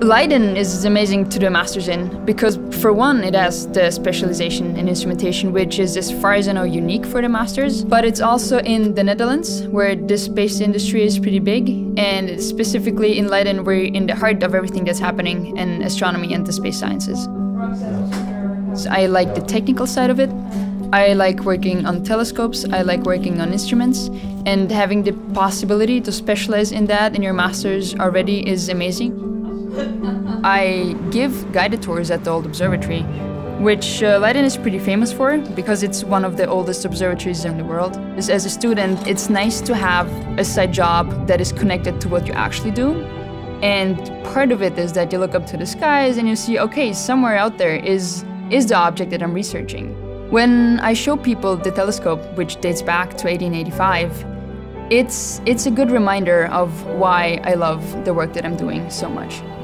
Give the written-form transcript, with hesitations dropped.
Leiden is amazing to do a master's in because, for one, it has the specialization in instrumentation, which is, as far as I know, unique for the master's. But it's also in the Netherlands, where the space industry is pretty big, and specifically in Leiden, we're in the heart of everything that's happening in astronomy and the space sciences. So I like the technical side of it. I like working on telescopes, I like working on instruments, and having the possibility to specialize in that in your master's already is amazing. I give guided tours at the old observatory, which Leiden is pretty famous for because it's one of the oldest observatories in the world. As a student, it's nice to have a side job that is connected to what you actually do. And part of it is that you look up to the skies and you see, okay, somewhere out there is the object that I'm researching. When I show people the telescope, which dates back to 1885, it's a good reminder of why I love the work that I'm doing so much.